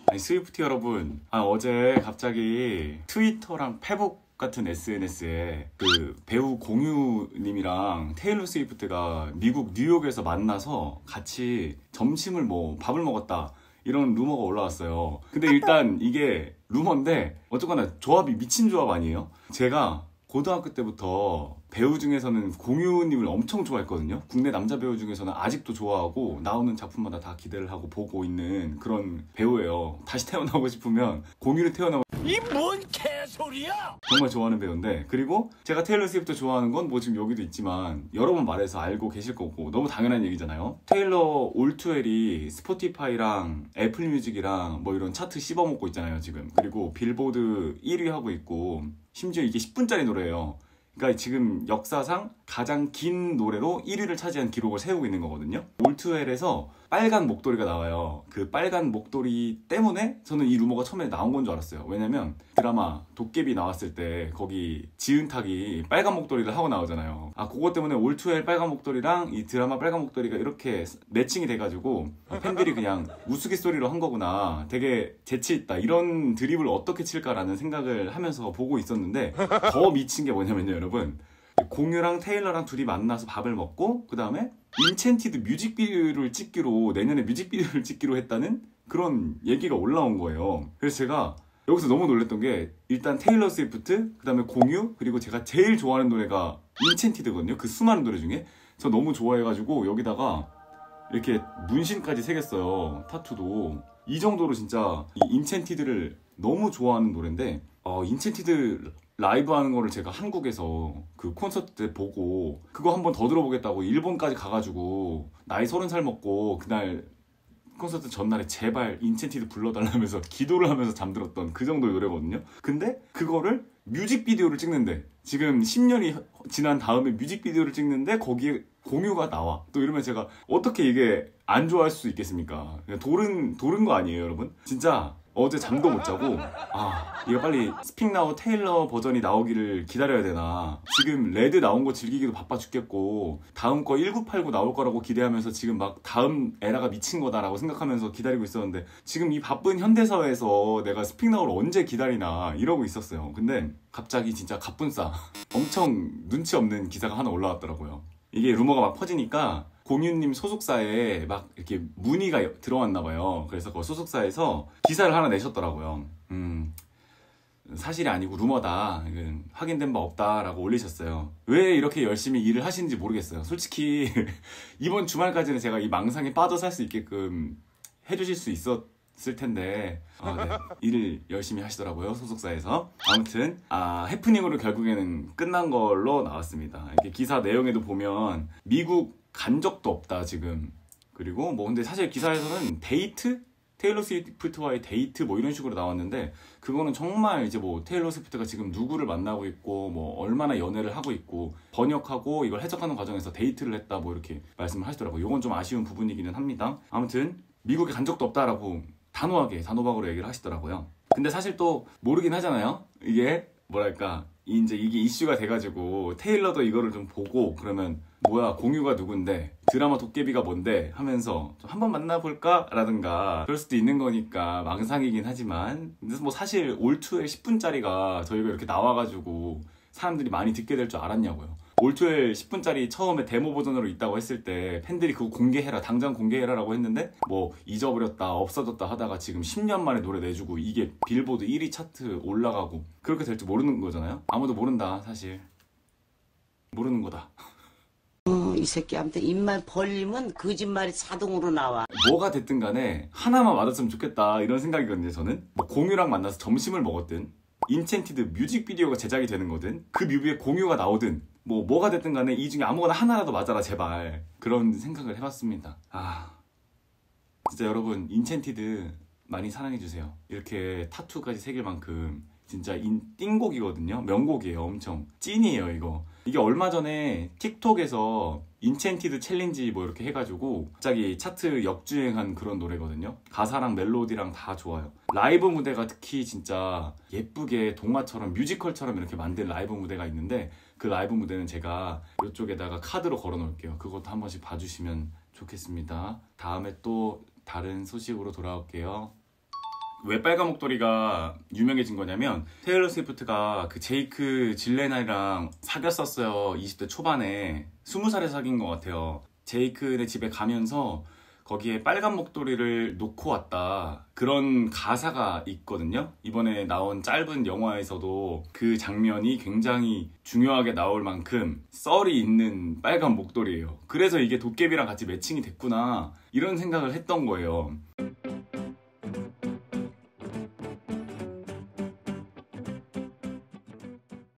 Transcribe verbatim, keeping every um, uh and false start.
아니 스위프티 여러분, 아 어제 갑자기 트위터랑 페북 같은 에스엔에스에 그 배우 공유님이랑 테일러 스위프트가 미국 뉴욕에서 만나서 같이 점심을 뭐 밥을 먹었다 이런 루머가 올라왔어요. 근데 일단 이게 루머인데 어쨌거나 조합이 미친 조합 아니에요? 제가 고등학교 때부터 배우 중에서는 공유님을 엄청 좋아했거든요. 국내 남자 배우 중에서는 아직도 좋아하고 나오는 작품마다 다 기대를 하고 보고 있는 그런 배우예요. 다시 태어나고 싶으면 공유를 태어나고 이 뭔 개소리야! 정말 좋아하는 배우인데, 그리고 제가 테일러 스위프트 좋아하는 건 뭐 지금 여기도 있지만 여러 번 말해서 알고 계실 거고 너무 당연한 얘기잖아요. 테일러 올트웰이 스포티파이랑 애플 뮤직이랑 뭐 이런 차트 씹어먹고 있잖아요 지금. 그리고 빌보드 일 위 하고 있고 심지어 이게 십 분짜리 노래예요. 그러니까 지금 역사상 가장 긴 노래로 일 위를 차지한 기록을 세우고 있는 거거든요. 올트웰에서 빨간 목도리가 나와요. 그 빨간 목도리 때문에 저는 이 루머가 처음에 나온 건 줄 알았어요. 왜냐면 드라마 도깨비 나왔을 때 거기 지은탁이 빨간 목도리를 하고 나오잖아요. 아, 그거 때문에 올트웰 빨간 목도리랑 이 드라마 빨간 목도리가 이렇게 매칭이 돼가지고 팬들이 그냥 우스갯소리로 한 거구나, 되게 재치있다, 이런 드립을 어떻게 칠까라는 생각을 하면서 보고 있었는데, 더 미친 게 뭐냐면요 여러분, 공유랑 테일러랑 둘이 만나서 밥을 먹고 그 다음에 인챈티드 뮤직비디오를 찍기로, 내년에 뮤직비디오를 찍기로 했다는 그런 얘기가 올라온 거예요. 그래서 제가 여기서 너무 놀랐던 게, 일단 테일러 스위프트, 그 다음에 공유, 그리고 제가 제일 좋아하는 노래가 인챈티드거든요. 그 수많은 노래 중에 저 너무 좋아해가지고 여기다가 이렇게 문신까지 새겼어요. 타투도. 이 정도로 진짜 이 인챈티드를 너무 좋아하는 노래인데, 어, 인챈티드 라이브 하는 거를 제가 한국에서 그 콘서트 때 보고 그거 한 번 더 들어보겠다고 일본까지 가가지고 나이 서른 살 먹고 그날 콘서트 전날에 제발 인챈티드 불러달라면서 기도를 하면서 잠들었던 그 정도의 노래거든요. 근데 그거를 뮤직비디오를 찍는데, 지금 십 년이 지난 다음에 뮤직비디오를 찍는데 거기에 공유가 나와. 또 이러면 제가 어떻게 이게 안 좋아할 수 있겠습니까? 도른, 도른 거 아니에요 여러분? 진짜 어제 잠도 못 자고, 아 이거 빨리 스픽 나우 테일러 버전이 나오기를 기다려야 되나, 지금 레드 나온 거 즐기기도 바빠 죽겠고 다음 거 천구백팔십구 나올 거라고 기대하면서 지금 막 다음 에라가 미친 거다라고 생각하면서 기다리고 있었는데, 지금 이 바쁜 현대사회에서 내가 스픽 나우를 언제 기다리나 이러고 있었어요. 근데 갑자기 진짜 갑분싸 엄청 눈치 없는 기사가 하나 올라왔더라고요. 이게 루머가 막 퍼지니까 공유님 소속사에 막 이렇게 문의가 들어왔나 봐요. 그래서 그 소속사에서 기사를 하나 내셨더라고요. 음, 사실이 아니고 루머다, 이건 확인된 바 없다라고 올리셨어요. 왜 이렇게 열심히 일을 하시는지 모르겠어요. 솔직히 이번 주말까지는 제가 이 망상에 빠져 살 수 있게끔 해주실 수 있었을 텐데, 아, 네. 일을 열심히 하시더라고요 소속사에서. 아무튼 아, 해프닝으로 결국에는 끝난 걸로 나왔습니다. 이렇게 기사 내용에도 보면 미국 간 적도 없다 지금. 그리고 뭐 근데 사실 기사에서는 데이트? 테일러 스위프트와의 데이트 뭐 이런 식으로 나왔는데, 그거는 정말 이제 뭐 테일러 스위프트가 지금 누구를 만나고 있고 뭐 얼마나 연애를 하고 있고 번역하고 이걸 해석하는 과정에서 데이트를 했다 뭐 이렇게 말씀을 하시더라고요. 이건 좀 아쉬운 부분이기는 합니다. 아무튼 미국에 간 적도 없다라고 단호하게 단호박으로 얘기를 하시더라고요. 근데 사실 또 모르긴 하잖아요. 이게 뭐랄까, 이제 이게 이슈가 돼가지고 테일러도 이거를 좀 보고 그러면 뭐야 공유가 누군데 드라마 도깨비가 뭔데 하면서 좀 한번 만나볼까? 라든가 그럴 수도 있는 거니까 망상이긴 하지만, 근데 뭐 사실 올투의 십 분짜리가 저희가 이렇게 나와가지고 사람들이 많이 듣게 될 줄 알았냐고요. 올투엘 십 분짜리 처음에 데모 버전으로 있다고 했을 때 팬들이 그거 공개해라, 당장 공개해라 라고 했는데 뭐 잊어버렸다 없어졌다 하다가 지금 십 년 만에 노래 내주고 이게 빌보드 일 위 차트 올라가고 그렇게 될 줄 모르는 거잖아요. 아무도 모른다. 사실 모르는 거다. 어, 이 새끼한테 입만 벌리면 거짓말이 자동으로 나와. 뭐가 됐든 간에 하나만 맞았으면 좋겠다 이런 생각이거든요. 저는 뭐 공유랑 만나서 점심을 먹었든 인챈티드 뮤직비디오가 제작이 되는 거든 그 뮤비에 공유가 나오든 뭐 뭐가 됐든 간에 이 중에 아무거나 하나라도 맞아라 제발, 그런 생각을 해봤습니다. 아 진짜 여러분 인챈티드 많이 사랑해주세요. 이렇게 타투까지 새길 만큼 진짜 인, 띵곡이거든요. 명곡이에요. 엄청 찐이에요 이거. 이게 얼마 전에 틱톡에서 인챈티드 챌린지 뭐 이렇게 해가지고 갑자기 차트 역주행한 그런 노래거든요. 가사랑 멜로디랑 다 좋아요. 라이브 무대가 특히 진짜 예쁘게 동화처럼 뮤지컬처럼 이렇게 만든 라이브 무대가 있는데, 그 라이브 무대는 제가 이쪽에다가 카드로 걸어 놓을게요. 그것도 한 번씩 봐주시면 좋겠습니다. 다음에 또 다른 소식으로 돌아올게요. 왜 빨간 목도리가 유명해진 거냐면 테일러 스위프트가 그 제이크 질레날이랑 사귀었었어요. 이십 대 초반에 스무 살에 사귄 것 같아요. 제이크네 집에 가면서 거기에 빨간 목도리를 놓고 왔다, 그런 가사가 있거든요. 이번에 나온 짧은 영화에서도 그 장면이 굉장히 중요하게 나올 만큼 썰이 있는 빨간 목도리예요. 그래서 이게 도깨비랑 같이 매칭이 됐구나, 이런 생각을 했던 거예요.